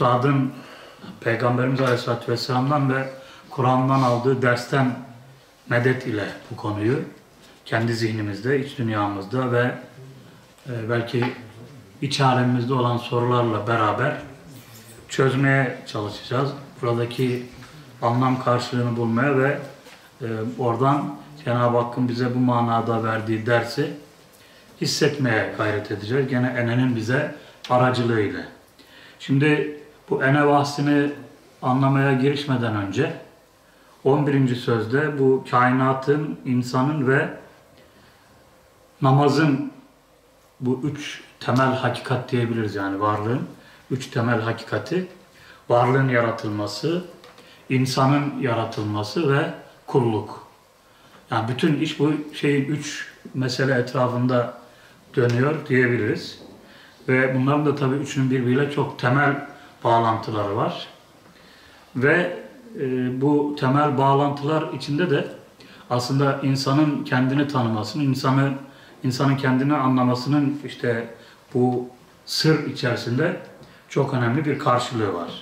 Üstadın Peygamberimiz Aleyhisselatü Vesselam'dan ve Kur'an'dan aldığı dersten medet ile bu konuyu kendi zihnimizde, iç dünyamızda ve belki iç alemimizde olan sorularla beraber çözmeye çalışacağız. Buradaki anlam karşılığını bulmaya ve oradan Cenab-ı Hakk'ın bize bu manada verdiği dersi hissetmeye gayret edeceğiz. Gene enenin bize aracılığıyla. Şimdi bu ene bahsini anlamaya girişmeden önce 11. sözde bu kainatın, insanın ve namazın bu üç temel hakikat diyebiliriz, yani varlığın üç temel hakikati, varlığın yaratılması, insanın yaratılması ve kulluk. Yani bütün iş bu şeyin üç mesele etrafında dönüyor diyebiliriz. Ve bunların da tabii üçünün birbiriyle çok temel bağlantıları var. Ve bu temel bağlantılar içinde de aslında insanın kendini tanımasının, insanın kendini anlamasının işte bu sır içerisinde çok önemli bir karşılığı var.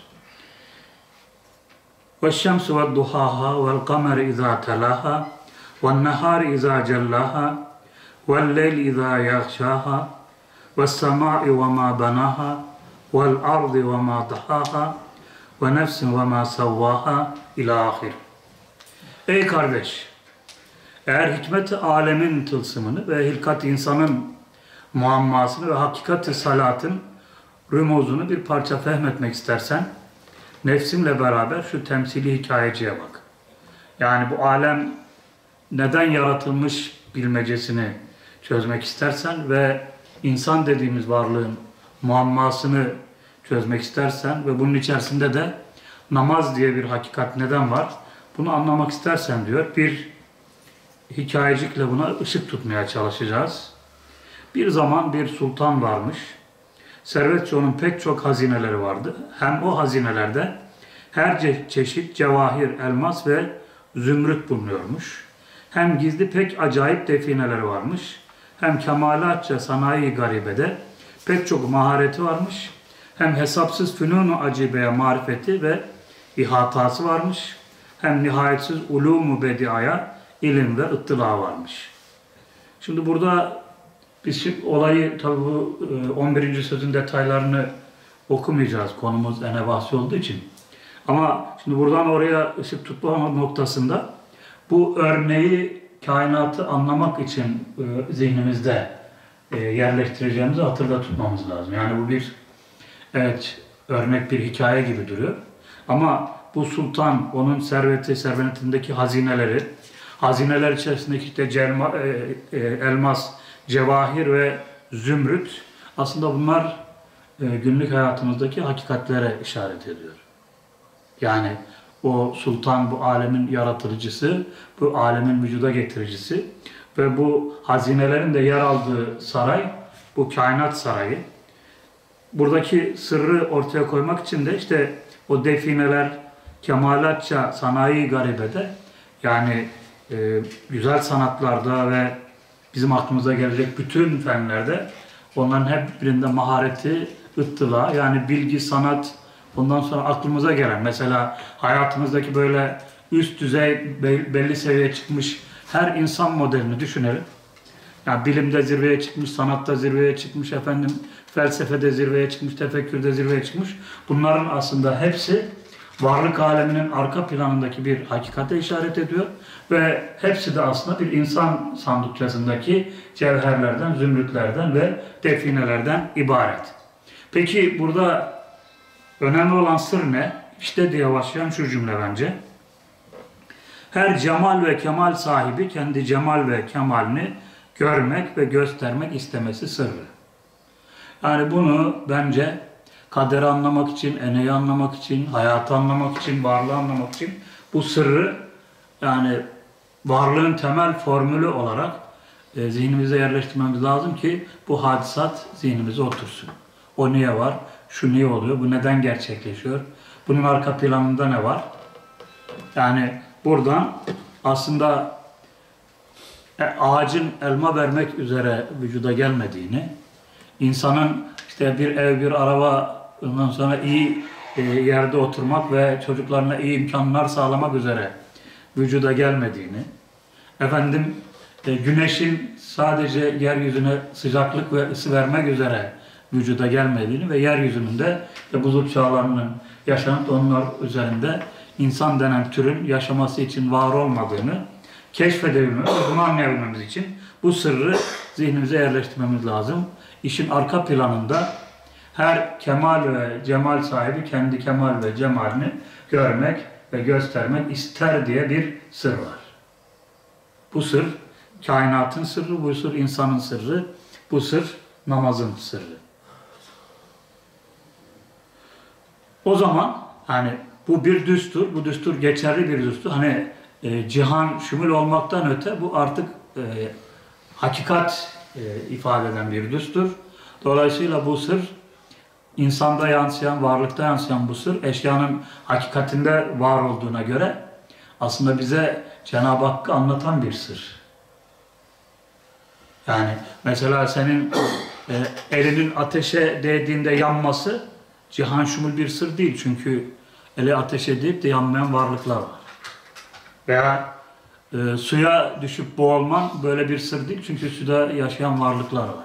وَالشَّمْسُ وَالضُّحَاهَا وَالْقَمَرِ اِذَا تَلَاهَا وَالنَّهَارِ اِذَا جَلَّاهَا وَاللَّيْلِ اِذَا يَغْشَاهَا وَالسَّمَاءِ وَمَا بَنَاهَا وَالْأَرْضِ وَمَا ضَحَاهَا وَنَفْسٍ وَمَا سَوَّاهَا إِلَى آخِرِ. Ey kardeş! Eğer hikmet-i alemin tılsımını ve hilkat insanın muammasını ve hakikat-i salatın rümuzunu bir parça fehmetmek istersen, nefsinle beraber şu temsili hikayeciye bak. Yani bu alem neden yaratılmış bilmecesini çözmek istersen ve insan dediğimiz varlığın muammasını çözmek istersen ve bunun içerisinde de namaz diye bir hakikat neden var, bunu anlamak istersen diyor, bir hikayecikle buna ışık tutmaya çalışacağız. Bir zaman bir sultan varmış. Servetçi, onun pek çok hazineleri vardı. Hem o hazinelerde her çeşit cevahir, elmas ve zümrüt bulunuyormuş. Hem gizli pek acayip defineleri varmış. Hem kemalatça sanayi garibede pek çok mahareti varmış. Hem hesapsız fünun-u acibeye marifeti ve ihatası varmış. Hem nihayetsiz ulûm-u bediaya ilim ve ıttıla varmış. Şimdi burada biz olayı tabi bu 11. sözün detaylarını okumayacağız. Konumuz ene bahsi olduğu için. Ama şimdi buradan oraya ışık tutma noktasında bu örneği, kainatı anlamak için zihnimizde yerleştireceğimizi hatırda tutmamız lazım. Yani bu bir, evet, örnek bir hikaye gibi duruyor. Ama bu sultan, onun servetindeki hazineler içerisindeki işte elmas, cevahir ve zümrüt, aslında bunlar günlük hayatımızdaki hakikatlere işaret ediyor. Yani o sultan bu alemin yaratıcısı, bu alemin vücuda getiricisi ve bu hazinelerin de yer aldığı saray, bu kainat sarayı. Buradaki sırrı ortaya koymak için de işte o defineler, kemalatça sanayi garibede, yani güzel sanatlarda ve bizim aklımıza gelecek bütün fenlerde onların hep birinde mahareti, ıttıla, yani bilgi, sanat, ondan sonra aklımıza gelen, mesela hayatımızdaki böyle üst düzey, belli seviyeye çıkmış her insan modelini düşünelim. Yani bilimde zirveye çıkmış, sanatta zirveye çıkmış, felsefede zirveye çıkmış, tefekkürde zirveye çıkmış. Bunların aslında hepsi varlık aleminin arka planındaki bir hakikate işaret ediyor ve hepsi de aslında bir insan sandıkçasındaki cevherlerden, zümrütlerden ve definelerden ibaret. Peki burada önemli olan sır ne? İşte diye başlayan şu cümle bence. Her cemal ve kemal sahibi kendi cemal ve kemalini görmek ve göstermek istemesi sırrı. Yani bunu bence kaderi anlamak için, eneyi anlamak için, hayatı anlamak için, varlığı anlamak için bu sırrı, yani varlığın temel formülü olarak zihnimize yerleştirmemiz lazım ki bu hadisat zihnimize otursun. O niye var? Şu niye oluyor? Bu neden gerçekleşiyor? Bunun arka planında ne var? Yani buradan aslında ağacın elma vermek üzere vücuda gelmediğini, insanın işte bir ev, bir araba, ondan sonra iyi yerde oturmak ve çocuklarına iyi imkanlar sağlamak üzere vücuda gelmediğini, efendim güneşin sadece yeryüzüne sıcaklık ve ısı vermek üzere vücuda gelmediğini ve yeryüzünün de buzul çağlarının yaşanıp onlar üzerinde insan denen türün yaşaması için var olmadığını keşfedebilmemiz ve bunu anlayabilmemiz için bu sırrı zihnimize yerleştirmemiz lazım. İşin arka planında her kemal ve cemal sahibi kendi kemal ve cemalini görmek ve göstermek ister diye bir sır var. Bu sır kainatın sırrı, bu sır insanın sırrı, bu sır namazın sırrı. O zaman hani bu bir düstur, bu düstur geçerli bir düstur. Hani cihan şumul olmaktan öte bu artık hakikat ifade eden bir düstur. Dolayısıyla bu sır insanda yansıyan, varlıkta yansıyan bu sır eşyanın hakikatinde var olduğuna göre aslında bize Cenab-ı Hakk'ı anlatan bir sır. Yani mesela senin elinin ateşe değdiğinde yanması cihan şumul bir sır değil. Çünkü eli ateşe değip de yanmayan varlıklar var. Veya suya düşüp boğulman böyle bir sır değil. Çünkü suda yaşayan varlıklar var.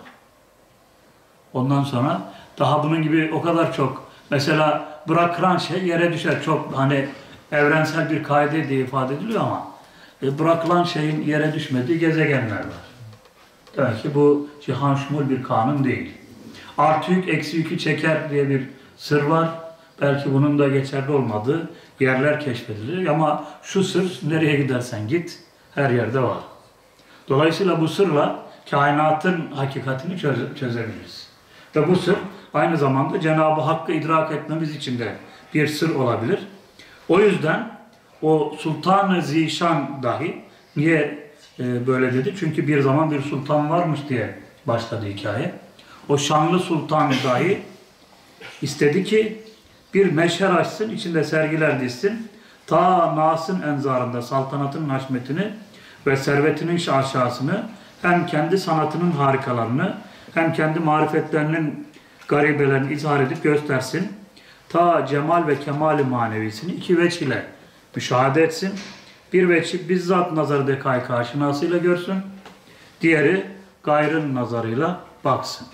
Ondan sonra daha bunun gibi o kadar çok. Mesela bırakılan şey yere düşer. Çok hani evrensel bir kaide diye ifade ediliyor ama bırakılan şeyin yere düşmediği gezegenler var. Demek ki bu cihan şumul bir kanun değil. Artı yük eksi yükü çeker diye bir sır var. Belki bunun da geçerli olmadığı yerler keşfedilir. Ama şu sır nereye gidersen git her yerde var. Dolayısıyla bu sırla kainatın hakikatini çözebiliriz. Ve bu sır aynı zamanda Cenab-ı Hakk'ı idrak etmemiz için de bir sır olabilir. O yüzden o Sultan-ı Zişan dahi niye böyle dedi? Çünkü bir zaman bir sultan varmış diye başladı hikaye. O şanlı sultan dahi istedi ki bir meşher açsın, içinde sergiler dizsin. Ta Nas'ın enzarında saltanatın haşmetini ve servetinin şaşasını hem kendi sanatının harikalarını hem kendi marifetlerinin garibelerini izhar edip göstersin. Ta cemal ve kemali manevisini iki veç ile müşahede etsin. Bir veçi bizzat nazarı dekay karşınasıyla görsün. Diğeri gayrın nazarıyla baksın.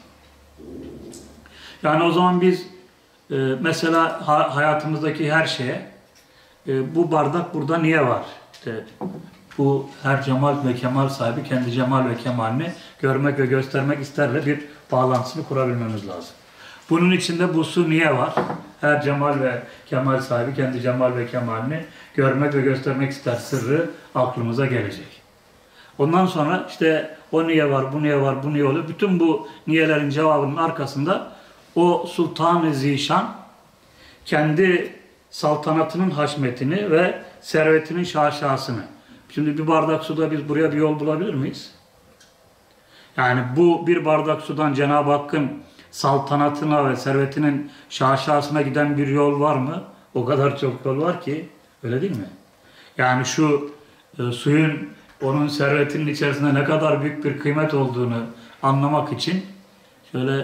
Yani o zaman biz mesela hayatımızdaki her şeye bu bardak burada niye var? İşte bu her cemal ve kemal sahibi kendi cemal ve kemalini görmek ve göstermek isterle bir bağlantısını kurabilmemiz lazım. Bunun içinde bu su niye var? Her cemal ve kemal sahibi kendi cemal ve kemalini görmek ve göstermek ister sırrı aklımıza gelecek. Ondan sonra işte o niye var, bu niye var, bu niye oluyor? Bütün bu niyelerin cevabının arkasında o Sultan-ı Zişan kendi saltanatının haşmetini ve servetinin şaşasını. Şimdi bir bardak suda biz buraya bir yol bulabilir miyiz? Yani bu bir bardak sudan Cenab-ı Hakk'ın saltanatına ve servetinin şaşasına giden bir yol var mı? O kadar çok yol var ki, öyle değil mi? Yani şu suyun onun servetinin içerisinde ne kadar büyük bir kıymet olduğunu anlamak için şöyle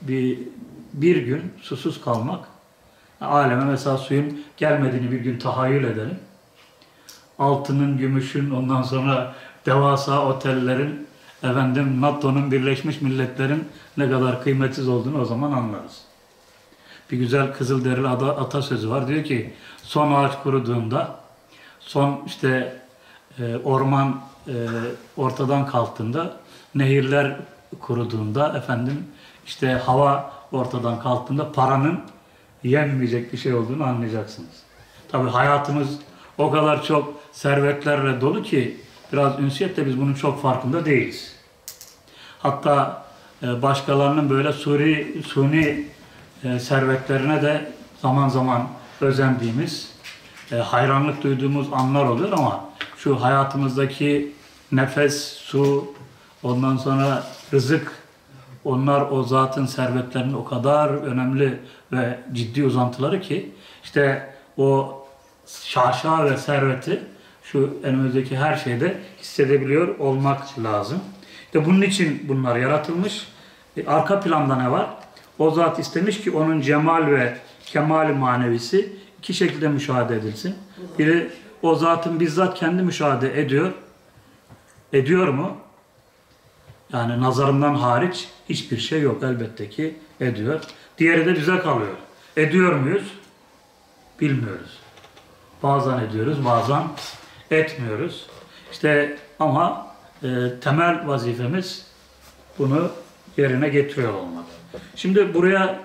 bir gün susuz kalmak, aleme mesela suyun gelmediğini bir gün tahayyül edelim. Altının, gümüşün, ondan sonra devasa otellerin, efendim NATO'nun, Birleşmiş Milletler'in ne kadar kıymetsiz olduğunu o zaman anlarız. Bir güzel Kızılderili atasözü var. Diyor ki son ağaç kuruduğunda, son işte orman ortadan kalktığında, nehirler kuruduğunda, efendim işte hava ortadan kalktığında paranın yenmeyecek bir şey olduğunu anlayacaksınız. Tabii hayatımız o kadar çok servetlerle dolu ki biraz ünsiyetle biz bunun çok farkında değiliz. Hatta başkalarının böyle suni servetlerine de zaman zaman özendiğimiz, hayranlık duyduğumuz anlar oluyor ama şu hayatımızdaki nefes, su, ondan sonra rızık, onlar o zatın servetlerinin o kadar önemli ve ciddi uzantıları ki işte o şaşa ve serveti şu önümüzdeki her şeyde hissedebiliyor olmak lazım. İşte bunun için bunlar yaratılmış. Arka planda ne var? O zat istemiş ki onun cemal ve kemal-i manevisi iki şekilde müşahede edilsin. Biri o zatın bizzat kendi müşahede ediyor. Ediyor mu? Yani nazarından hariç hiçbir şey yok, elbette ki ediyor. Diğeri de bize kalıyor. Ediyor muyuz? Bilmiyoruz. Bazen ediyoruz, bazen etmiyoruz. İşte ama temel vazifemiz bunu yerine getiriyor olmak. Şimdi buraya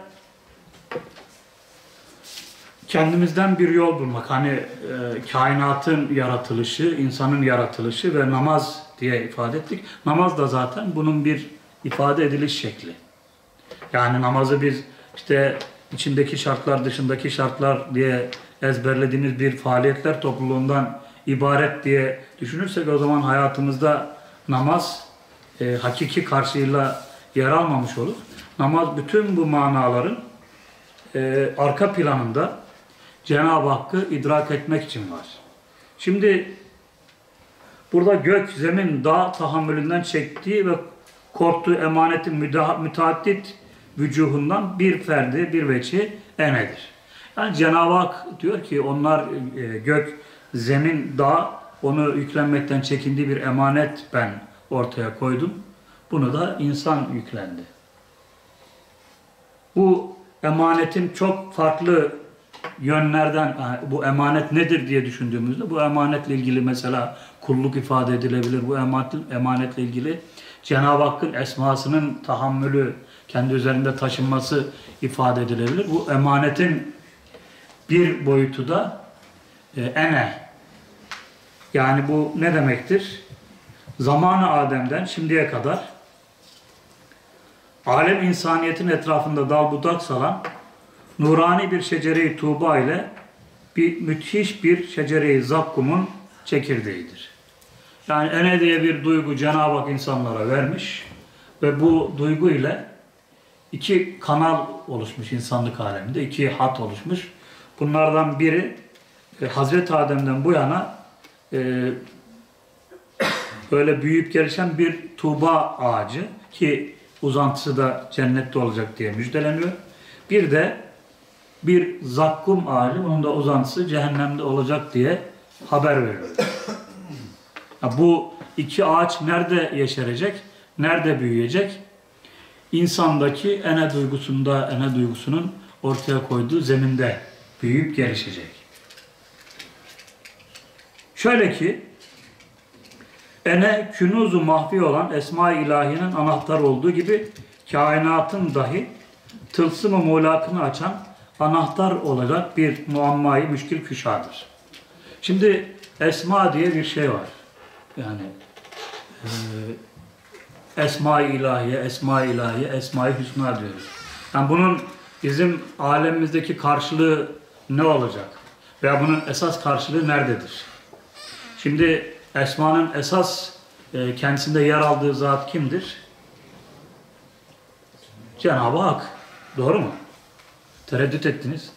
kendimizden bir yol bulmak. Hani kainatın yaratılışı, insanın yaratılışı ve namaz diye ifade ettik. Namaz da zaten bunun bir ifade ediliş şekli. Yani namazı biz işte içindeki şartlar, dışındaki şartlar diye ezberlediğimiz bir faaliyetler topluluğundan ibaret diye düşünürsek o zaman hayatımızda namaz hakiki karşılığıyla yer almamış olur. Namaz bütün bu manaların arka planında Cenab-ı Hakk'ı idrak etmek için var. Şimdi burada gök, zemin, dağ tahammülünden çektiği ve korktuğu emanetin müteaddit vücuhundan bir ferdi, bir veçi enedir. Yani Cenab-ı Hak diyor ki onlar gök, zemin, dağ onu yüklenmekten çekindiği bir emanet ben ortaya koydum. Bunu da insan yüklendi. Bu emanetin çok farklı yönlerden, bu emanet nedir diye düşündüğümüzde bu emanetle ilgili mesela kulluk ifade edilebilir. Bu emanetle ilgili Cenab-ı Hakk'ın esmasının tahammülü, kendi üzerinde taşınması ifade edilebilir. Bu emanetin bir boyutu da ene. Yani bu ne demektir? Zamanı Adem'den şimdiye kadar alem insaniyetin etrafında dal budak salan nurani bir şecere-i tuğba ile bir müthiş bir şecere-i zakkumun çekirdeğidir. Yani ene diye bir duygu Cenab-ı Hak insanlara vermiş ve bu duygu ile iki kanal oluşmuş insanlık aleminde, iki hat oluşmuş. Bunlardan biri Hazreti Adem'den bu yana böyle büyüyüp gelişen bir tuğba ağacı ki uzantısı da cennette olacak diye müjdeleniyor. Bir de bir zakkum ağacı, bunun da uzantısı cehennemde olacak diye haber veriyor. Bu iki ağaç nerede yeşerecek, nerede büyüyecek? İnsandaki ene duygusunun ortaya koyduğu zeminde büyüyüp gelişecek. Şöyle ki, ene künuzu mahfi olan Esma-i İlahi'nin anahtarı olduğu gibi kainatın dahi tılsım-ı muğlakını açan anahtar olacak bir muammayı müşkil küşadır. Şimdi Esma diye bir şey var. Yani Esma-i İlahiye, Esma-i İlahiye, Esma-i Hüsna diyoruz. Yani bunun bizim alemimizdeki karşılığı ne olacak? Veya bunun esas karşılığı nerededir? Şimdi Esma'nın esas kendisinde yer aldığı zat kimdir? Cenab-ı Hak. Doğru mu? Tereddüt ettiniz.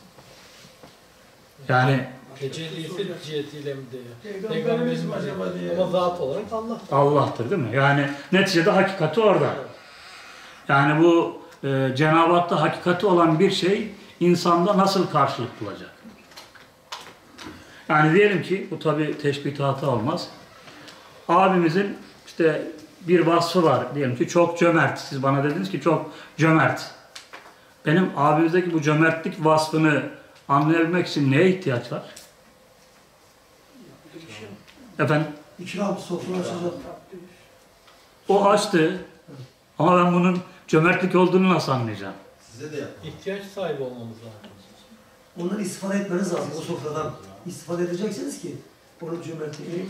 Yani tecellisi cihetiyle mi diyor? Peygamberimiz acaba diye. Ama zat olarak Allah. Allah'tır değil mi? Yani neticede hakikati orada. Yani bu Cenab-ı Hak'ta hakikati olan bir şey insanda nasıl karşılık bulacak? Yani diyelim ki, bu tabi teşbihatı olmaz. Abimizin işte bir vasfı var. Diyelim ki çok cömert. Siz bana dediniz ki çok cömert. Benim abimizdeki bu cömertlik vasfını anlayabilmek için neye ihtiyaç var? Efendim? İkram, sofra açacak. O açtı. Ama ben bunun cömertlik olduğunu nasıl anlayacağım? Size de yapın. İhtiyaç sahibi olmamız lazım. Ondan istifade etmeniz lazım o sofradan. İstifade edeceksiniz ki onun cömertliğini.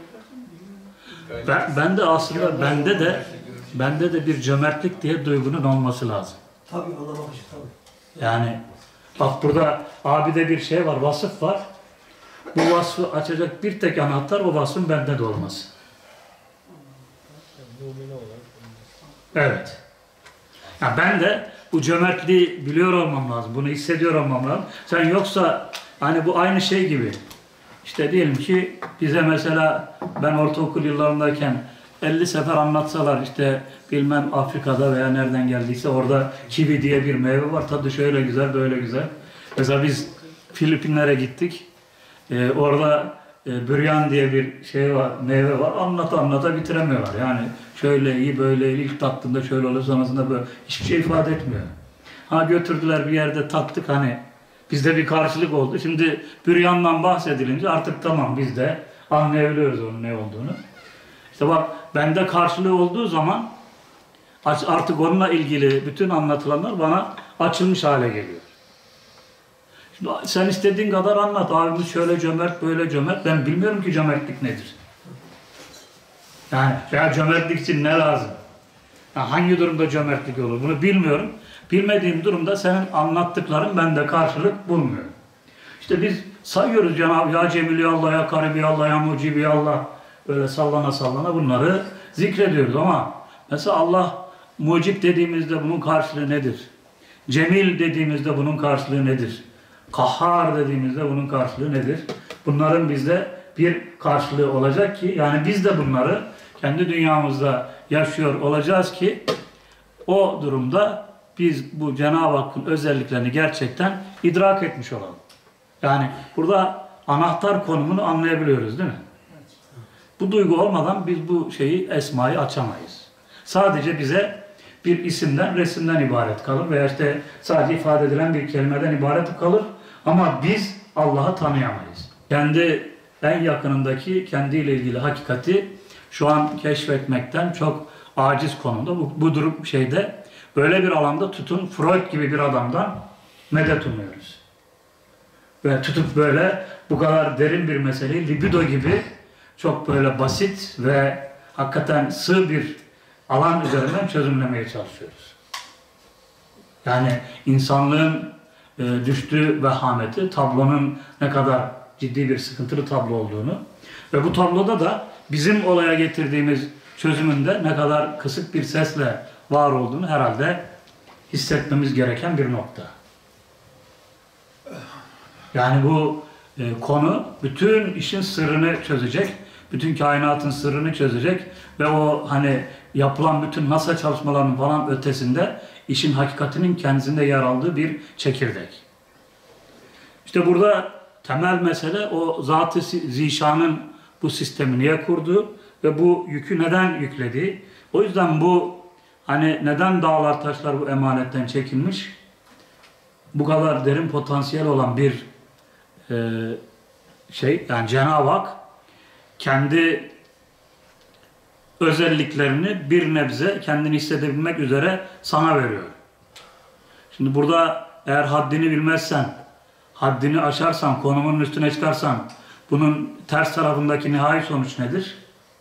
Ben de aslında bende de bir cömertlik diye duygunun olması lazım. Tabii anlamak için tabii. Yani bak burada abide bir şey var, vasıf var. Bu vasfı açacak bir tek anahtar o vasfın bende de olması. Mümine olarak. Evet. Yani ben de bu cömertliği biliyor olmam lazım. Bunu hissediyor olmam lazım. Sen yoksa hani bu aynı şey gibi. İşte diyelim ki bize mesela ben ortaokul yıllarındayken 50 sefer anlatsalar işte bilmem Afrika'da veya nereden geldiyse orada kivi diye bir meyve var. Tadı şöyle güzel, böyle güzel. Mesela biz Filipinlere gittik. Orada büryan diye bir şey var, meyve var. Anlata bitiremiyorlar. Yani şöyle iyi, böyle iyi, ilk tattığında şöyle oluyor, sonrasında böyle. Hiçbir şey ifade etmiyor. Ha götürdüler bir yerde tattık, hani bizde bir karşılık oldu. Şimdi büryandan bahsedilince artık tamam, biz de anlayabiliyoruz onun ne olduğunu. İşte bak, bende karşılığı olduğu zaman artık onunla ilgili bütün anlatılanlar bana açılmış hale geliyor. Şimdi sen istediğin kadar anlat. Abimiz şöyle cömert, böyle cömert. Ben bilmiyorum ki cömertlik nedir. Yani ya cömertlik için ne lazım? Yani hangi durumda cömertlik olur? Bunu bilmiyorum. Bilmediğim durumda senin anlattıkların bende karşılık bulmuyor. İşte biz sayıyoruz Cenab-ı Ya Cemili Allah, Ya Karibi Allah, Ya Mucibi Allah. Öyle sallana bunları zikrediyoruz ama mesela Allah mucib dediğimizde bunun karşılığı nedir? Cemil dediğimizde bunun karşılığı nedir? Kahhar dediğimizde bunun karşılığı nedir? Bunların bizde bir karşılığı olacak ki, yani biz de bunları kendi dünyamızda yaşıyor olacağız ki o durumda biz bu Cenab-ı Hakk'ın özelliklerini gerçekten idrak etmiş olalım. Yani burada anahtar konumunu anlayabiliyoruz değil mi? Bu duygu olmadan biz bu esmayı açamayız. Sadece bize bir isimden, resimden ibaret kalır veya işte sadece ifade edilen bir kelimeden ibaret kalır. Ama biz Allah'ı tanıyamayız. Kendi en yakınındaki, kendiyle ilgili hakikati şu an keşfetmekten çok aciz konumda. Bu durum böyle bir alanda tutun Freud gibi bir adamdan medet umuyoruz. Ve tutup böyle bu kadar derin bir meseleyi libido gibi çok böyle basit ve hakikaten sığ bir alan üzerinden çözümlemeye çalışıyoruz. Yani insanlığın düştüğü vehameti, tablonun ne kadar ciddi bir sıkıntılı tablo olduğunu ve bu tabloda da bizim olaya getirdiğimiz çözümünde ne kadar kısık bir sesle var olduğunu herhalde hissetmemiz gereken bir nokta. Yani bu konu bütün işin sırrını çözecek, bütün kainatın sırrını çözecek ve o hani yapılan bütün NASA çalışmalarının falan ötesinde işin hakikatinin kendisinde yer aldığı bir çekirdek. İşte burada temel mesele o Zat-ı Zişan'ın bu sistemi niye kurduğu ve bu yükü neden yüklediği. O yüzden bu hani neden dağlar taşlar bu emanetten çekilmiş? Bu kadar derin potansiyel olan bir yani Cenab-ı Hak kendi özelliklerini bir nebze kendini hissedebilmek üzere sana veriyor. Şimdi burada eğer haddini bilmezsen, haddini aşarsan, konumunun üstüne çıkarsan, bunun ters tarafındaki nihai sonuç nedir?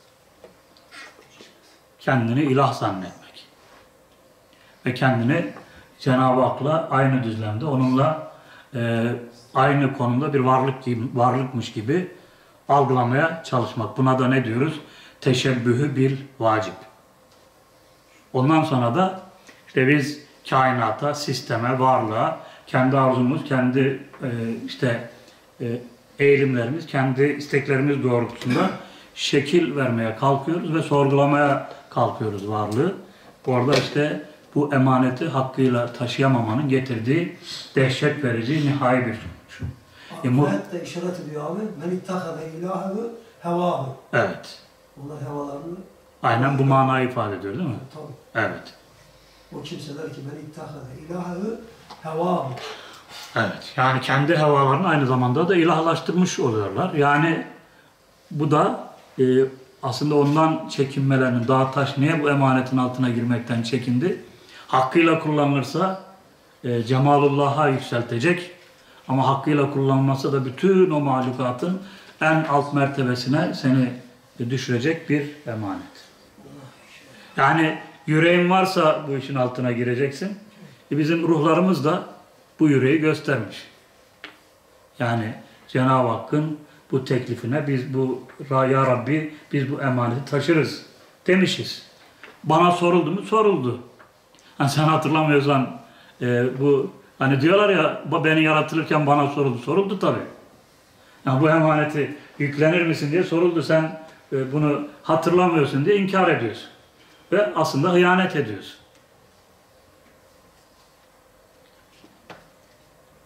Kendini ilah zannetmek. Ve kendini Cenab-ı Hak'la aynı düzlemde, onunla aynı konumda bir varlıkmış gibi algılamaya çalışmak. Buna da ne diyoruz? Teşebbühü bil vacip. Ondan sonra da işte biz kainata, sisteme, varlığa, kendi arzumuz, kendi eğilimlerimiz, kendi isteklerimiz doğrultusunda şekil vermeye kalkıyoruz ve sorgulamaya kalkıyoruz varlığı. Orada işte bu emaneti hakkıyla taşıyamamanın getirdiği dehşet verici nihai bir sonuç. Ayet de işaret ediyor abi. Men ittahade ilahı hevahu. Evet. Onlar hevalarını... Aynen bu manayı ifade ediyor değil mi? Tabii. Evet. O kimseler ki men ittahade ilahı hevahu. Evet. Yani kendi hevalarını aynı zamanda da ilahlaştırmış oluyorlar. Yani bu da aslında ondan çekinmelerinin, dağ taş niye bu emanetin altına girmekten çekindi? Hakkıyla kullanılırsa cemalullah'a yükseltecek. Ama hakkıyla kullanılmazsa da bütün o mahlukatın en alt mertebesine seni düşürecek bir emanet. Yani yüreğin varsa bu işin altına gireceksin. Bizim ruhlarımız da bu yüreği göstermiş. Yani Cenab-ı Hakk'ın bu teklifine biz bu Ya Rabbi biz bu emaneti taşırız demişiz. Bana soruldu mu? Soruldu. Hani sen hatırlamıyorsan bu hani diyorlar ya beni yaratılırken bana soruldu. Soruldu tabii. Yani bu emaneti yüklenir misin diye soruldu. Sen bunu hatırlamıyorsun diye inkar ediyorsun. Ve aslında hıyanet ediyorsun.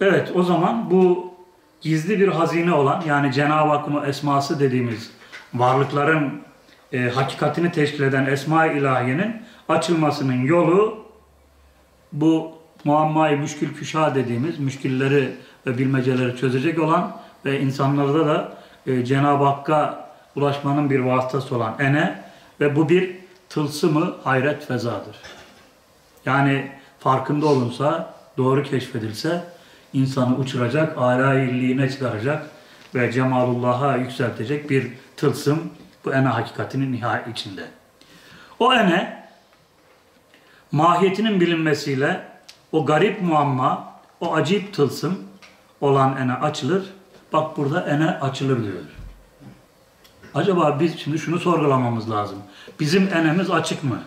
Evet, o zaman bu gizli bir hazine olan, yani Cenab-ı Hakk'ın o esması dediğimiz varlıkların hakikatini teşkil eden Esma-i İlahiye'nin açılmasının yolu, bu muamma-i müşkül küşa dediğimiz müşkilleri ve bilmeceleri çözecek olan ve insanlarda da Cenab-ı Hakk'a ulaşmanın bir vasıtası olan ene ve bu bir tılsımı hayret fezadır. Yani farkında olunsa, doğru keşfedilse insanı uçuracak, âlâ-i illiğine çıkaracak ve cemalullah'a yükseltecek bir tılsım bu ene hakikatinin nihai içinde. O ene mahiyetinin bilinmesiyle o garip muamma, o acip tılsım olan ene açılır. Bak burada ene açılır diyor. Acaba biz şimdi şunu sorgulamamız lazım. Bizim enemiz açık mı?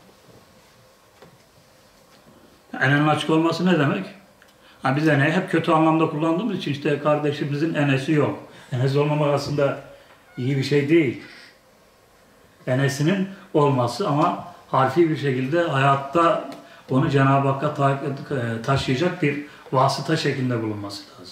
Enenin açık olması ne demek? Ha, biz eneyi hep kötü anlamda kullandığımız için işte kardeşimizin enesi yok. Enesi olmamak aslında iyi bir şey değil. Enesinin olması ama harfi bir şekilde hayatta onu Cenab-ı Hakk'a taşıyacak bir vasıta şeklinde bulunması lazım.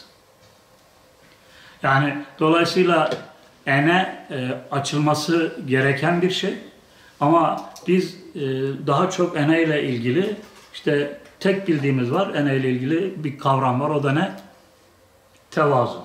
Yani dolayısıyla ene açılması gereken bir şey. Ama biz daha çok ene ile ilgili işte tek bildiğimiz var. Ene ile ilgili bir kavram var. O da ne? Tevazu.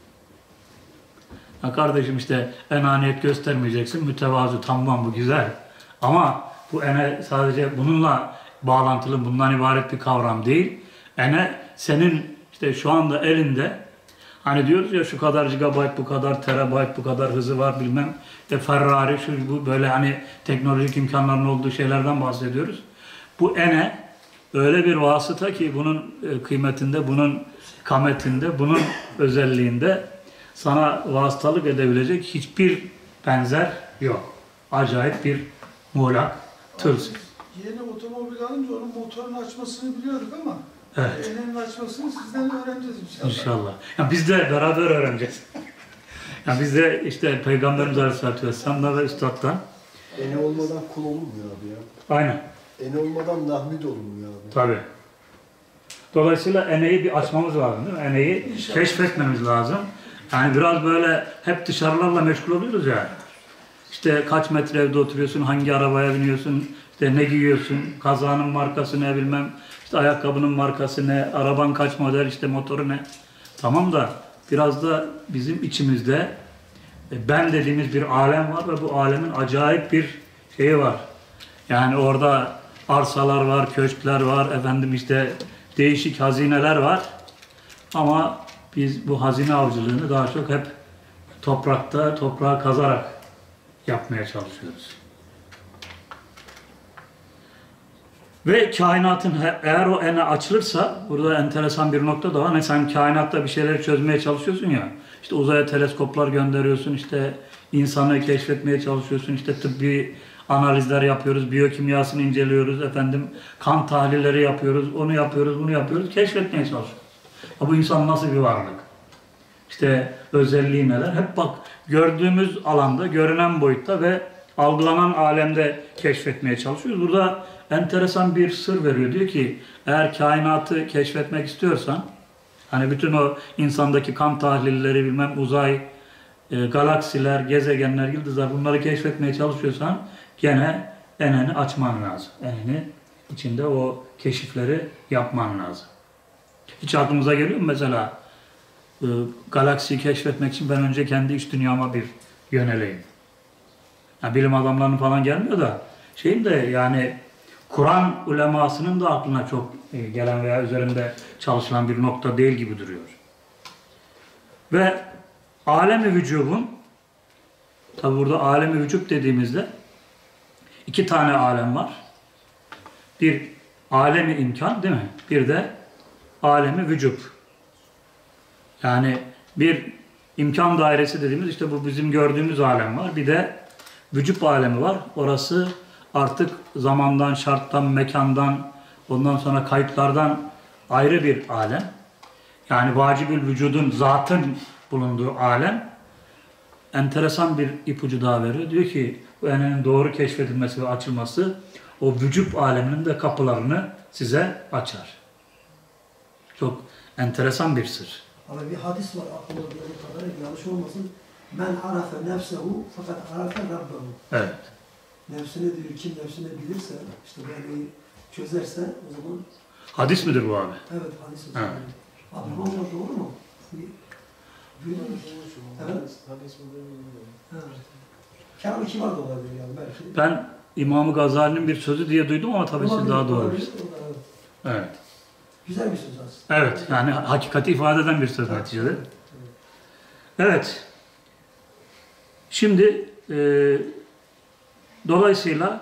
Ya kardeşim işte enaniyet göstermeyeceksin. Mütevazı, tamam, bu güzel. Ama bu ene sadece bununla bağlantılı, bundan ibaret bir kavram değil. Ene senin işte şu anda elinde, hani diyoruz ya şu kadar gigabayt, bu kadar terabayt, bu kadar hızı var bilmem. Ferrari, şu bu böyle hani teknolojik imkanların olduğu şeylerden bahsediyoruz. Bu ene öyle bir vasıta ki bunun kıymetinde, bunun kametinde, bunun özelliğinde sana vasıtalık edebilecek hiçbir benzer yok. Acayip bir muğlak tılsım. Yeni otomobil alınca onun motorunu açmasını biliyorduk ama evet, enenin açmasını sizden öğreneceğiz inşallah. İnşallah. Ya biz de beraber öğreneceğiz. Ya biz de işte Peygamberimiz Aleyhisselatü Vesselam'dan ve Üstad'dan. Ene olmadan kul olunmuyor abi ya. Aynen. Ene olmadan nahmid olunmuyor abi. Tabii. Dolayısıyla eneyi bir açmamız lazım değil mi? Eneyi keşfetmemiz lazım. Yani biraz böyle hep dışarılarla meşgul oluyoruz ya. İşte kaç metre evde oturuyorsun, hangi arabaya biniyorsun, işte ne giyiyorsun, kazağının markası ne bilmem, işte ayakkabının markası ne, araban kaç model, işte motoru ne. Tamam da biraz da bizim içimizde ben dediğimiz bir alem var ve bu alemin acayip bir şeyi var. Yani orada arsalar var, köşkler var, efendim işte değişik hazineler var. Ama biz bu hazine avcılığını daha çok hep toprakta, toprağa kazarak yapmaya çalışıyoruz. Ve kainatın eğer o ene açılırsa, burada enteresan bir nokta da var. Hani sen kainatta bir şeyleri çözmeye çalışıyorsun ya, işte uzaya teleskoplar gönderiyorsun, işte insanı keşfetmeye çalışıyorsun, işte tıbbi analizler yapıyoruz, biyokimyasını inceliyoruz, efendim kan tahlilleri yapıyoruz, onu yapıyoruz, bunu yapıyoruz, keşfetmeye çalışıyoruz. Bu insan nasıl bir varlık? İşte özelliği neler? Hep bak gördüğümüz alanda, görünen boyutta ve algılanan alemde keşfetmeye çalışıyoruz. Burada enteresan bir sır veriyor. Diyor ki eğer kainatı keşfetmek istiyorsan, hani bütün o insandaki kan tahlilleri, bilmem uzay, galaksiler, gezegenler, yıldızlar, bunları keşfetmeye çalışıyorsan gene eneni açman lazım. Eneni içinde o keşifleri yapman lazım. Hiç aklımıza geliyor mu mesela galaksiyi keşfetmek için ben önce kendi iç dünyama bir yöneleyim. Yani bilim adamlarının falan gelmiyor da şeyin de yani Kur'an ulemasının da aklına çok gelen veya üzerinde çalışılan bir nokta değil gibi duruyor. Ve alem-i vücubun, tabi burada alem-i vücub dediğimizde iki tane alem var. Bir alem-i imkan değil mi? Bir de alem-i vücub. Yani bir imkan dairesi dediğimiz işte bu bizim gördüğümüz alem var. Bir de vücub alemi var. Orası artık zamandan, şarttan, mekandan, ondan sonra kayıtlardan ayrı bir alem. Yani vacibül vücudun, zatın bulunduğu alem. Enteresan bir ipucu daha veriyor. Diyor ki bu enenin doğru keşfedilmesi ve açılması o vücub aleminin de kapılarını size açar. Çok Enteresan bir sır. Ama bir hadis var aklıma geldiği kadarıyla yanlış olmasın. Men arafe nefsehu fakat arafe rabbehu. Evet. Nefsini diyor, kim nefsini bilirse, işte böyle çözerse o zaman... Hadis midir bu abi? Evet, hadis o Evet. zaman. Abi hocam doğru mu? Duydun mu? Evet. Evet. Kelam iki var da olabilir yani belki. Ben İmam-ı Gazali'nin bir sözü diye duydum ama tabii siz daha doğru. Olabilir, evet. Evet. Güzel bir söz aslında. Evet, yani hakikati ifade eden bir söz neticede. Evet. Şimdi dolayısıyla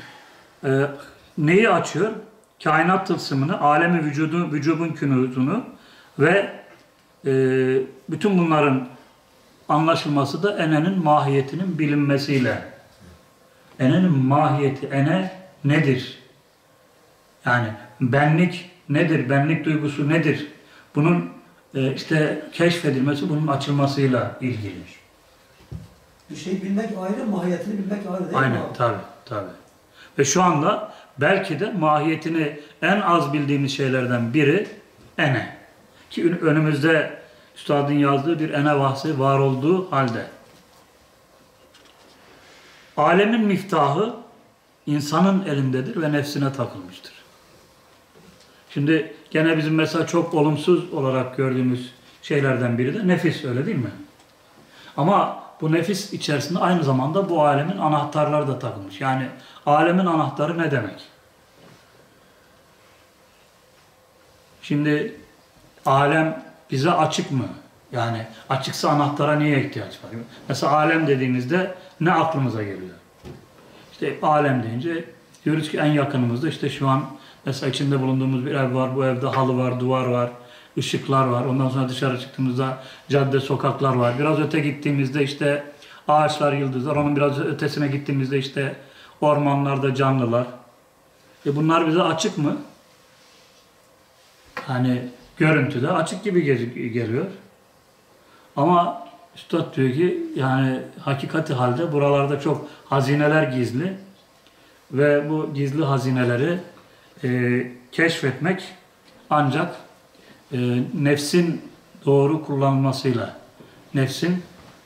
neyi açıyor? Kainat tılsımını, alemi vücubun künuzunu ve bütün bunların anlaşılması da enenin mahiyetinin bilinmesiyle. Enenin mahiyeti, ene nedir? Yani benlik nedir? Benlik duygusu nedir? Bunun işte keşfedilmesi, bunun açılmasıyla ilgili. Bir şeyi bilmek ayrı, mahiyetini bilmek ayrı değil mi? Aynen, abi? tabii. Ve şu anda belki de mahiyetini en az bildiğimiz şeylerden biri ene. Ki önümüzde Üstad'ın yazdığı bir ene bahsi var olduğu halde. Alemin miftahı insanın elindedir ve nefsine takılmıştır. Şimdi gene bizim mesela çok olumsuz olarak gördüğümüz şeylerden biri de nefis, öyle değil mi? Ama bu nefis içerisinde aynı zamanda bu alemin anahtarları da takılmış. Yani alemin anahtarı ne demek? Şimdi alem bize açık mı? Yani açıksa anahtara niye ihtiyaç var? Mesela alem dediğimizde ne aklımıza geliyor? İşte alem deyince diyoruz ki en yakınımızda işte şu an mesela içinde bulunduğumuz bir ev var. Bu evde halı var, duvar var, ışıklar var. Ondan sonra dışarı çıktığımızda cadde, sokaklar var. Biraz öte gittiğimizde işte ağaçlar, yıldızlar. Onun biraz ötesine gittiğimizde işte ormanlarda canlılar. Bunlar bize açık mı? Hani görüntüde açık gibi geliyor. Ama Üstad diyor ki yani hakikati halde buralarda çok hazineler gizli ve bu gizli hazineleri keşfetmek ancak nefsin doğru kullanılmasıyla, nefsin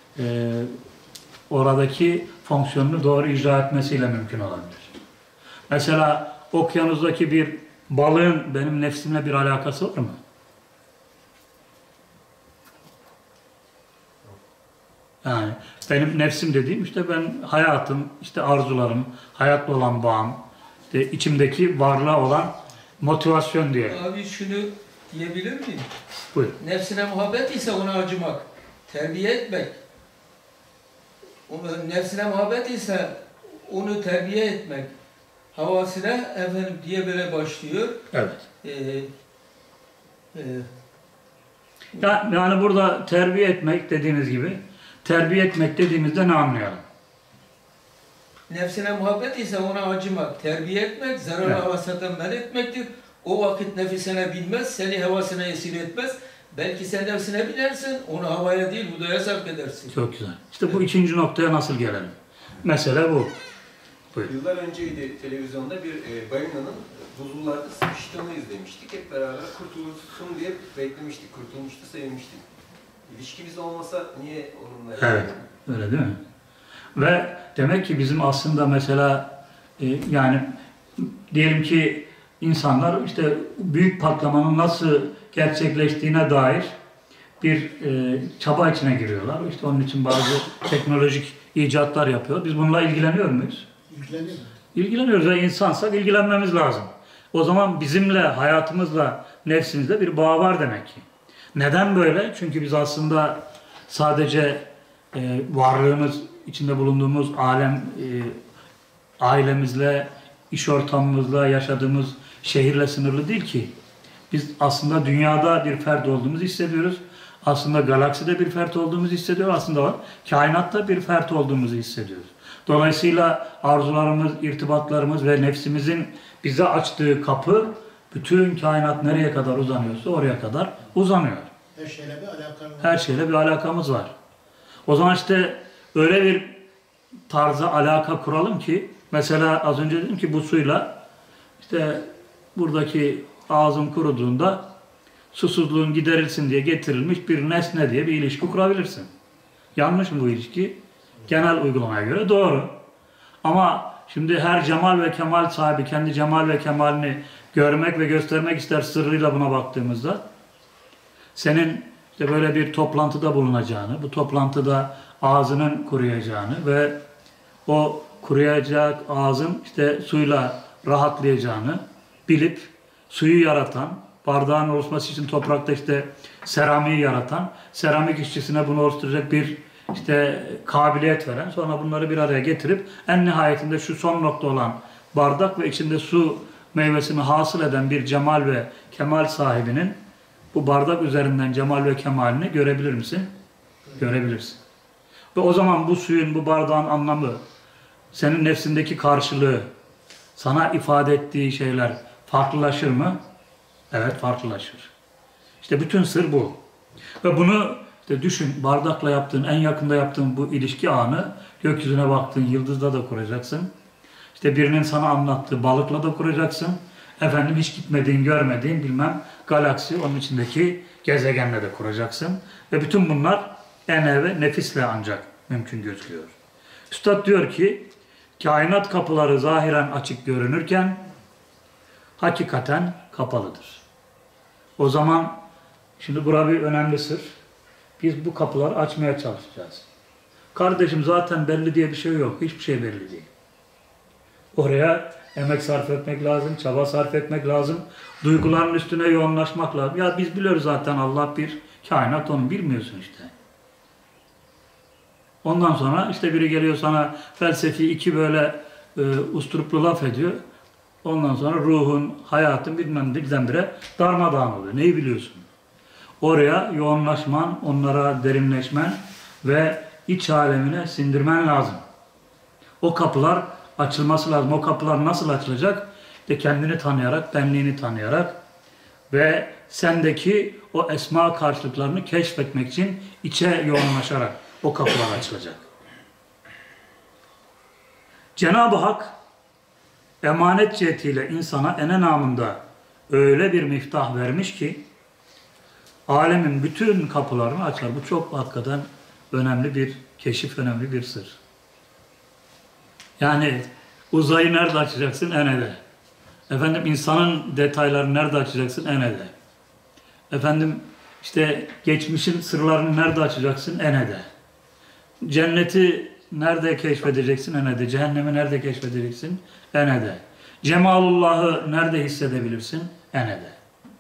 oradaki fonksiyonunu doğru icra etmesiyle mümkün olabilir. Mesela okyanustaki bir balığın benim nefsimle bir alakası var mı? Yani benim nefsim dediğim işte ben hayatım, işte arzularım, hayatla olan bağım, işte içimdeki varlığa olan motivasyon diye. Abi şunu diyebilir miyim? Buyur. Nefsine muhabbet ise ona acımak, terbiye etmek. Nefsine muhabbet ise onu terbiye etmek. Havasına efendim diye böyle başlıyor. Evet. Yani burada terbiye etmek dediğiniz gibi, terbiye etmek dediğimizde ne anlayalım? Nefsine muhabbet ise ona acımak, terbiye etmek, zararlı Evet. havasından men etmektir. O vakit nefisine binmez, seni havasına esir etmez. Belki sen nefsine binersin, onu havaya değil hudaya sarf edersin. Çok güzel. İşte bu ikinci noktaya nasıl gelelim? Mesele bu. Buyur. Yıllar önceydi televizyonda bir balinanın buzullarda sıkıştığını izlemiştik. Hep beraber kurtulsun diye beklemiştik. Kurtulmuştu, sevinmiştik. İlişkimiz olmasa niye onunla... Evet, öyle değil mi? Ve demek ki bizim aslında mesela yani diyelim ki insanlar işte büyük patlamanın nasıl gerçekleştiğine dair bir çaba içine giriyorlar. İşte onun için bazı teknolojik icatlar yapıyor. Biz bununla ilgileniyor muyuz? İlgileniyor mu? İlgileniyoruz ve insansak ilgilenmemiz lazım. O zaman bizimle, hayatımızla, nefsimizle bir bağ var demek ki. Neden böyle? Çünkü biz aslında sadece varlığımız, içinde bulunduğumuz alem, ailemizle, iş ortamımızla, yaşadığımız şehirle sınırlı değil ki. Biz aslında dünyada bir fert olduğumuzu hissediyoruz. Aslında galakside bir fert olduğumuzu hissediyoruz. Aslında kainatta bir fert olduğumuzu hissediyoruz. Dolayısıyla arzularımız, irtibatlarımız ve nefsimizin bize açtığı kapı bütün kainat nereye kadar uzanıyorsa oraya kadar uzanıyor. Her şeyle bir alakalı var. Her şeyle bir alakamız var. O zaman işte öyle bir tarza alaka kuralım ki mesela az önce dedim ki bu suyla işte buradaki ağzım kuruduğunda susuzluğun giderilsin diye getirilmiş bir nesne diye bir ilişki kurabilirsin. Yanlış mı bu ilişki? Genel uygulamaya göre doğru. Ama şimdi her cemal ve kemal sahibi kendi cemal ve kemalini görmek ve göstermek ister sırrıyla buna baktığımızda. Senin işte böyle bir toplantıda bulunacağını, bu toplantıda ağzının kuruyacağını ve o kuruyacak ağzın işte suyla rahatlayacağını bilip suyu yaratan, bardağın oluşması için toprakta işte seramiği yaratan, seramik işçisine bunu oluşturacak bir işte kabiliyet veren, sonra bunları bir araya getirip en nihayetinde şu son nokta olan bardak ve içinde su meyvesini hasıl eden bir cemal ve kemal sahibinin bu bardak üzerinden cemal ve kemalini görebilir misin? Görebilirsin. Ve o zaman bu suyun, bu bardağın anlamı, senin nefsindeki karşılığı, sana ifade ettiği şeyler farklılaşır mı? Evet, farklılaşır. İşte bütün sır bu. Ve bunu işte düşün, bardakla yaptığın, en yakında yaptığın bu ilişki anı gökyüzüne baktığın yıldızla da kuracaksın. İşte birinin sana anlattığı balıkla da kuracaksın. Efendim hiç gitmediğin, görmediğin bilmem galaksi, onun içindeki gezegenle de kuracaksın. Ve bütün bunlar ene ve nefisle ancak mümkün gözüküyor. Üstad diyor ki, kainat kapıları zahiren açık görünürken hakikaten kapalıdır. O zaman şimdi burada bir önemli sır. Biz bu kapıları açmaya çalışacağız. Kardeşim zaten belli diye bir şey yok. Hiçbir şey belli değil. Oraya emek sarf etmek lazım, çaba sarf etmek lazım. Duyguların üstüne yoğunlaşmak lazım. Ya biz biliyoruz zaten Allah bir, kainat onu bilmiyorsun işte. Ondan sonra işte biri geliyor sana felsefi iki böyle usturuplu laf ediyor. Ondan sonra ruhun, hayatın bilmem birdenbire darmadağın oluyor. Neyi biliyorsun? Oraya yoğunlaşman, onlara derinleşmen ve iç alemine sindirmen lazım. O kapılar açılması lazım. O kapılar nasıl açılacak? İşte kendini tanıyarak, benliğini tanıyarak ve sendeki o esma karşılıklarını keşfetmek için içe yoğunlaşarak o kapılar açılacak. Cenab-ı Hak emanet cihetiyle insana ene namında öyle bir miftah vermiş ki alemin bütün kapılarını açar. Bu çok hakikaten önemli bir keşif, önemli bir sır. Yani uzayı nerede açacaksın? Enede. Efendim insanın detaylarını nerede açacaksın? Enede. Efendim işte geçmişin sırlarını nerede açacaksın? Enede. Cenneti nerede keşfedeceksin? Enede. Cehennemi nerede keşfedeceksin? Enede. Cemalullah'ı nerede hissedebilirsin? Enede.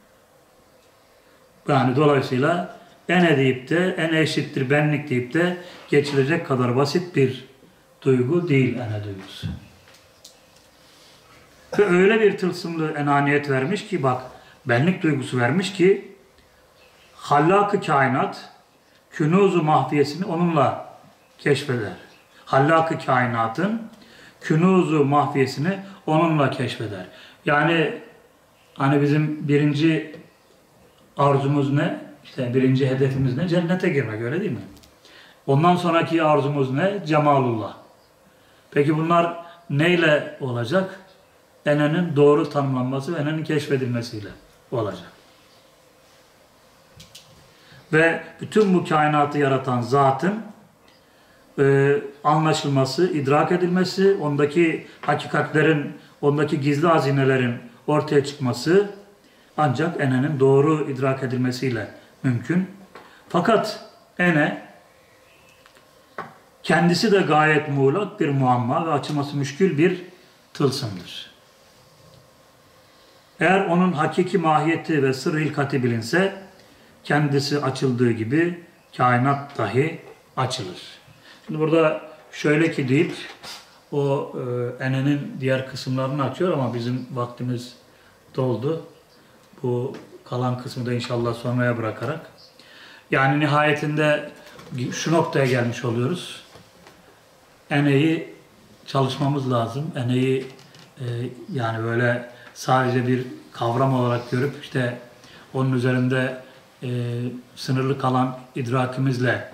Yani dolayısıyla ene deyip de ene eşittir benlik deyip de geçilecek kadar basit bir duygu değil ene duygusu. Ve öyle bir tılsımlı enaniyet vermiş ki bak benlik duygusu vermiş ki hallak-ı kainat künûz-u mahfiyesini onunla keşfeder. Hallak-ı kainatın künûz-u mahfiyesini onunla keşfeder. Yani hani bizim birinci arzumuz ne? İşte birinci hedefimiz ne? Cennete girmek, öyle değil mi? Ondan sonraki arzumuz ne? Cemalullah. Peki bunlar neyle olacak? Enenin doğru tanımlanması ve enenin keşfedilmesiyle olacak. Ve bütün bu kainatı yaratan zatın anlaşılması, idrak edilmesi, ondaki hakikatlerin, ondaki gizli hazinelerin ortaya çıkması ancak enenin doğru idrak edilmesiyle mümkün. Fakat ene kendisi de gayet muğlak bir muamma ve açılması müşkül bir tılsımdır. Eğer onun hakiki mahiyeti ve sır hilkati bilinse kendisi açıldığı gibi kainat dahi açılır. Şimdi burada şöyle ki deyip o enenin diğer kısımlarını açıyor ama bizim vaktimiz doldu. Bu kalan kısmı da inşallah sonraya bırakarak. Yani nihayetinde şu noktaya gelmiş oluyoruz. Eneyi çalışmamız lazım. Eneyi yani böyle sadece bir kavram olarak görüp işte onun üzerinde sınırlı kalan idrakimizle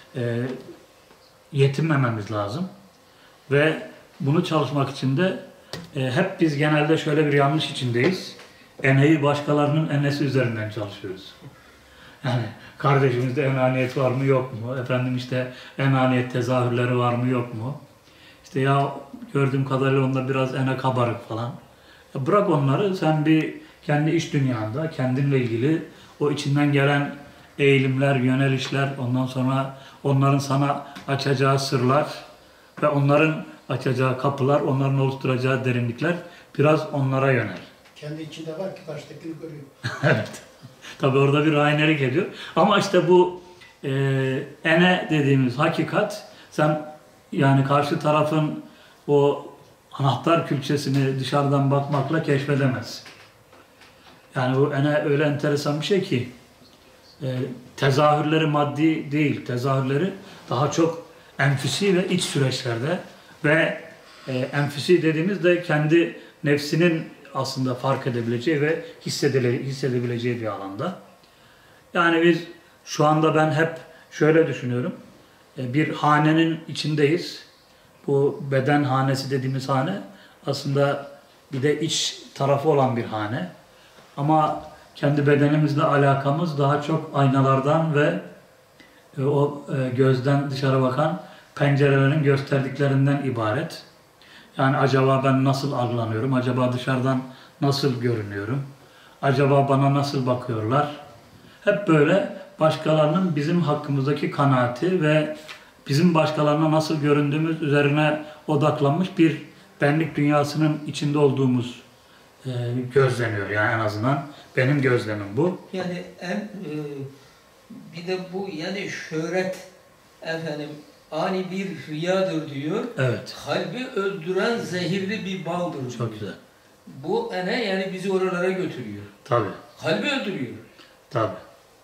yetinmememiz lazım. Ve bunu çalışmak için de hep biz genelde şöyle bir yanlış içindeyiz. eneyi başkalarının enesi üzerinden çalışıyoruz. Yani kardeşimizde enaniyet var mı yok mu? Efendim işte enaniyet tezahürleri var mı yok mu? İşte ya gördüğüm kadarıyla onda biraz ene kabarık falan. Ya bırak onları, sen bir kendi iç dünyanda kendinle ilgili o içinden gelen eğilimler, yönelişler, ondan sonra onların sana açacağı sırlar ve onların açacağı kapılar, onların oluşturacağı derinlikler, biraz onlara yönel. Kendi içinde var ki karşıdakini görüyor. Evet. Tabii orada bir rahinelik ediyor. Ama işte bu ene dediğimiz hakikat, sen yani karşı tarafın o anahtar külçesini dışarıdan bakmakla keşfedemezsin. Yani bu ene öyle enteresan bir şey ki tezahürleri maddi değil, tezahürleri daha çok enfüsi ve iç süreçlerde ve enfüsi dediğimizde kendi nefsinin aslında fark edebileceği ve hissedebileceği bir alanda. Yani biz şu anda ben hep şöyle düşünüyorum. Bir hanenin içindeyiz. Bu beden hanesi dediğimiz hane aslında bir de iç tarafı olan bir hane. Ama kendi bedenimizle alakamız daha çok aynalardan ve o gözden dışarı bakan pencerelerin gösterdiklerinden ibaret. Yani acaba ben nasıl algılanıyorum? Acaba dışarıdan nasıl görünüyorum? Acaba bana nasıl bakıyorlar? Hep böyle başkalarının bizim hakkımızdaki kanaati ve bizim başkalarına nasıl göründüğümüz üzerine odaklanmış bir benlik dünyasının içinde olduğumuz gözleniyor. Yani en azından benim gözlemim bu. Yani bir de bu yani şöhret efendim ani bir riyadır diyor. Evet. Kalbi öldüren zehirli bir baldır diyor. Çok güzel. Bu ene yani bizi oralara götürüyor. Tabii. Kalbi öldürüyor. Tabii.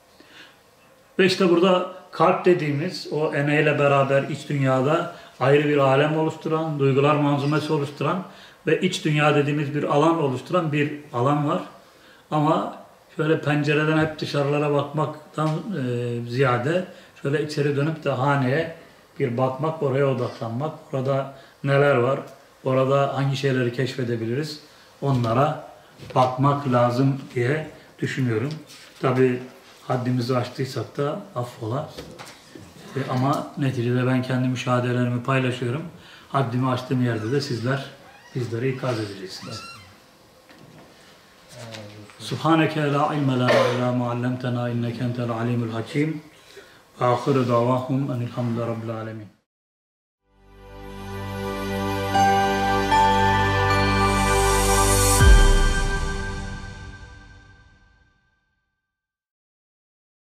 Ve işte burada kalp dediğimiz o eneyle beraber iç dünyada ayrı bir alem oluşturan, duygular manzumesi oluşturan ve iç dünya dediğimiz bir alan oluşturan bir alan var. Ama şöyle pencereden hep dışarılara bakmaktan ziyade şöyle içeri dönüp de haneye bir bakmak, oraya odaklanmak, orada neler var, orada hangi şeyleri keşfedebiliriz, onlara bakmak lazım diye düşünüyorum. Tabii haddimizi aştıysak da affola. Ama neticede ben kendi müşahedelerimi paylaşıyorum. Haddimi aştığım yerde de sizler bizleri ikaz edeceksiniz. Subhaneke la ilme lana illa ma allamtena inneke entel alimul hakim. Ve ahiru davahum enilhamdülillahi rabbil alemin.